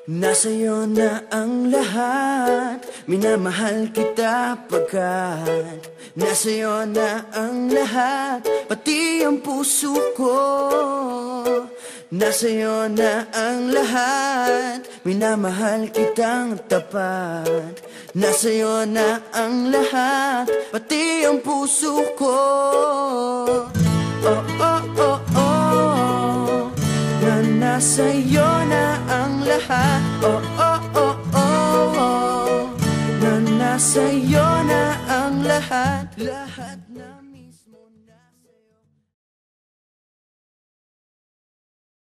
Nasa'yo na ang lahat, minamahal kita pagkat nasa'yo na ang lahat, pati ang puso ko. Nasa'yo na ang lahat, minamahal kitang tapat. Nasa'yo na ang lahat, pati ang puso ko. Oh, oh, oh, oh, na nasa'yo na ang lahat. Oh,